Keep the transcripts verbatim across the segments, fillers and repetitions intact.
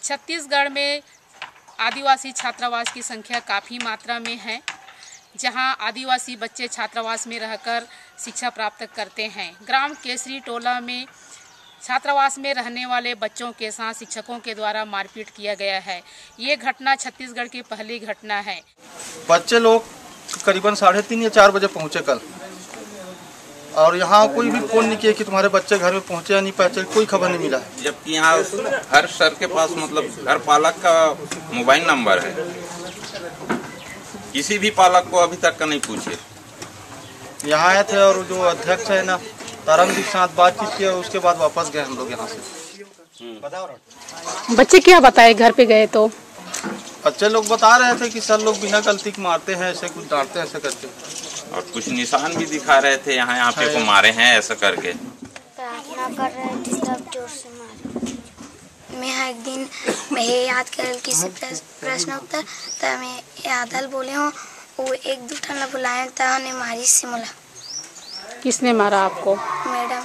छत्तीसगढ़ में आदिवासी छात्रावास की संख्या काफ़ी मात्रा में है, जहां आदिवासी बच्चे छात्रावास में रहकर शिक्षा प्राप्त करते हैं। ग्राम केसरी टोला में छात्रावास में रहने वाले बच्चों के साथ शिक्षकों के द्वारा मारपीट किया गया है। ये घटना छत्तीसगढ़ की पहली घटना है। बच्चे लोग करीबन साढ़े तीन या चार बजे पहुँचे कल, और यहाँ कोई भी फोन नहीं किया कि तुम्हारे बच्चे घर में पहुँचे या नहीं पहुँचे, कोई खबर नहीं मिला है। जबकि यहाँ हर सर के पास मतलब घर पालक का मोबाइल नंबर है, किसी भी पालक को अभी तक का नहीं पूछे। यहाँ आए थे और जो अध्यक्ष है ना तरंग के साथ बातचीत किया, उसके बाद वापस गए हम लोग यहाँ से। बच्चे क्या बताए घर पे गए तो? बच्चे लोग बता रहे थे कि सर लोग बिना गलती के मारते हैं, ऐसे कुछ डांटते हैं ऐसे करके, और कुछ निशान भी दिखा रहे थे यहाँ यहाँ पे को मारे हैं ऐसा करके। प्रार्थना कर रहे थे सब जोर से मारे। मैं एक दिन मैं याद कर किसी प्रश्न उत्तर तब मैं यादल बोले हूँ, वो एक दो ठन बुलाए था, उन्हें मारी सिमुला। किसने मारा आपको? मैडम।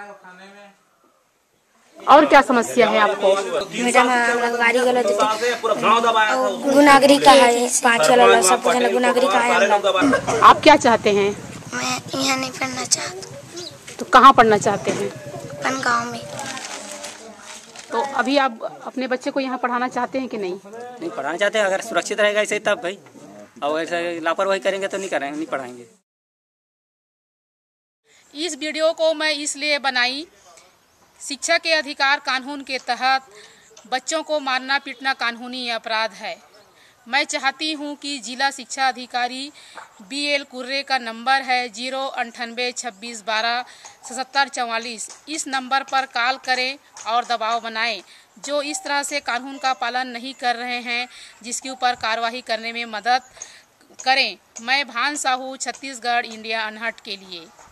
और क्या समस्या है आपको? मैडम गाड़ी गलत गुनागरी का है, पाँच वाला सब गुनागरी का है। आप क्या चाहते हैं? मैं यहाँ नहीं पढ़ना चाहता। तो कहाँ पढ़ना चाहते हैं? अपन गाँव में। तो अभी आप अपने बच्चे को यहाँ पढ़ाना चाहते हैं कि नहीं? नहीं पढ़ाना चाहते हैं, अगर सुरक्षित रहेगा ऐसे तब भाई, और ऐसे लापरवाही करेंगे तो नहीं करेंगे, नहीं पढ़ाएंगे। इस वीडियो को मैं इसलिए बनाई, शिक्षा के अधिकार कानून के तहत बच्चों को मारना पीटना कानूनी अपराध है। मैं चाहती हूं कि जिला शिक्षा अधिकारी बी एल कुर्रे का नंबर है जीरो अंठानवे छब्बीस बारह सतहत्तर चौवालीस, इस नंबर पर कॉल करें और दबाव बनाएं जो इस तरह से कानून का पालन नहीं कर रहे हैं, जिसके ऊपर कार्रवाई करने में मदद करें। मैं भान साहू, छत्तीसगढ़ इंडिया अनहट के लिए।